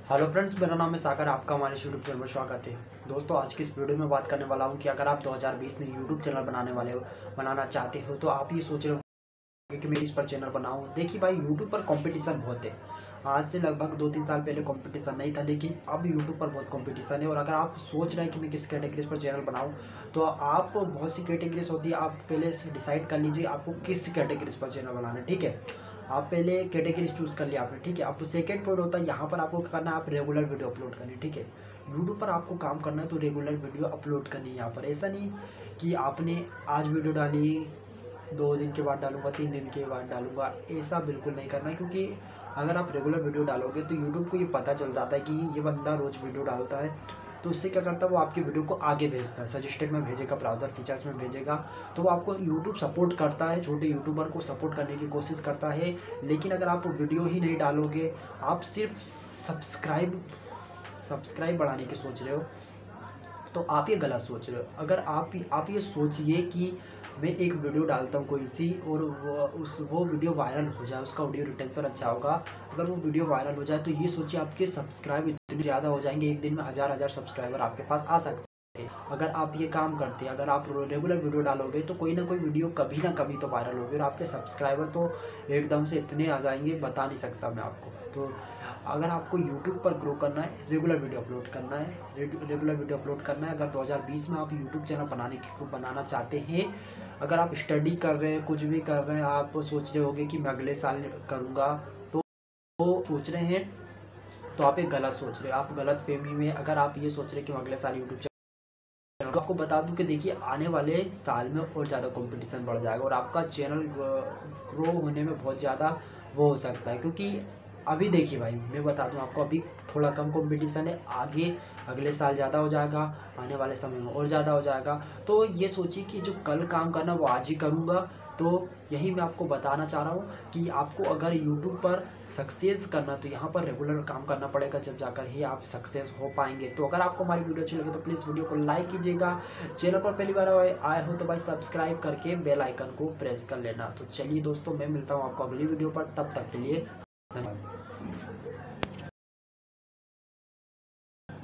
Hello friends, मेरा नाम है सागर। आपका हमारे यूट्यूब चैनल में स्वागत है। दोस्तों, आज की इस वीडियो में बात करने वाला हूं कि अगर आप 2020 में यूट्यूब चैनल बनाना चाहते हो तो आप ये सोच रहे हो कि मैं इस पर चैनल बनाऊं। देखिए भाई, यूट्यूब पर कंपटीशन बहुत है। आज से लगभग 2-3 साल पहले कंपटीशन नहीं था, लेकिन अब यूट्यूब पर बहुत कंपटीशन है। और अगर आप सोच रहे हैं कि मैं किस कैटेगरीज पर चैनल बनाऊं, तो आप बहुत सी कैटेगरीज होती है। आप पहले से डिसाइड कर लीजिए आपको किस कैटेगरीज पर चैनल बनाना है। ठीक है, आप पहले कैटेगरीज चूज़ कर लिया आपने। ठीक है, अब सेकेंड पॉइंट होता है यहाँ पर आपको क्या करना है, आप रेगुलर वीडियो अपलोड करनी है। ठीक है, यूट्यूब पर आपको काम करना है तो रेगुलर वीडियो अपलोड करनी है। यहाँ पर ऐसा नहीं कि आपने आज वीडियो डाली, 2 दिन के बाद डालूंगा, 3 दिन के बाद डालूंगा, ऐसा बिल्कुल नहीं करना है। क्योंकि अगर आप रेगुलर वीडियो डालोगे तो यूट्यूब को ये पता चल जाता है कि ये बंदा रोज़ वीडियो डालता है, तो उससे क्या करता है, वो आपकी वीडियो को आगे भेजता है, सजेस्टेड में भेजेगा, ब्राउज़र फीचर्स में भेजेगा। तो वो आपको यूट्यूब सपोर्ट करता है, छोटे यूट्यूबर को सपोर्ट करने की कोशिश करता है। लेकिन अगर आप वीडियो ही नहीं डालोगे, आप सिर्फ सब्सक्राइब बढ़ाने की सोच रहे हो, तो आप ये गलत सोच रहे हो। अगर आप ये सोचिए कि मैं एक वीडियो डालता हूँ कोई सी, और वो वीडियो वायरल हो जाए, उसका ऑडियो रिटेंशन अच्छा होगा। अगर वो वीडियो वायरल हो जाए तो ये सोचिए आपके सब्सक्राइब इतने ज़्यादा हो जाएंगे, एक दिन में हज़ार सब्सक्राइबर आपके पास आ सकते हैं। अगर आप ये काम करते हैं, अगर आप रेगुलर वीडियो डालोगे तो कोई ना कोई वीडियो कभी ना कभी तो वायरल होगी, और आपके सब्सक्राइबर तो एकदम से इतने आ जाएंगे, बता नहीं सकता मैं आपको। तो अगर आपको यूट्यूब पर ग्रो करना है, रेगुलर वीडियो अपलोड करना है, रेगुलर वीडियो अपलोड करना है। अगर 2020 में आप यूट्यूब चैनल बनाना चाहते हैं, अगर आप स्टडी कर रहे हैं, कुछ भी कर रहे हैं, आप सोच रहे होंगे कि मैं अगले साल करूँगा, तो वो सोच रहे हैं, तो आप एक गलत सोच रहे हो, आप गलत फहमी में। अगर आप ये सोच रहे हैं कि मैं अगले साल यूट्यूब चैनल, तो आपको बता दूं कि देखिए, आने वाले साल में और ज़्यादा कंपटीशन बढ़ जाएगा, और आपका चैनल ग्रो होने में बहुत ज़्यादा वो हो सकता है। क्योंकि अभी देखिए भाई, मैं बता दूं आपको, अभी थोड़ा कम कंपटीशन है, आगे अगले साल ज़्यादा हो जाएगा, आने वाले समय में और ज़्यादा हो जाएगा। तो ये सोचिए कि जो कल काम करना वो आज ही करूँगा। तो यही मैं आपको बताना चाह रहा हूँ कि आपको अगर यूट्यूब पर सक्सेस करना, तो यहाँ पर रेगुलर काम करना पड़ेगा, जब जाकर ही आप सक्सेस हो पाएंगे। तो अगर आपको हमारी वीडियो अच्छी लगे तो प्लीज़ वीडियो को लाइक कीजिएगा। चैनल पर पहली बार आए हो तो भाई सब्सक्राइब करके बेल आइकन को प्रेस कर लेना। तो चलिए दोस्तों, मैं मिलता हूँ आपको अगली वीडियो पर, तब तक के लिए धन्यवाद।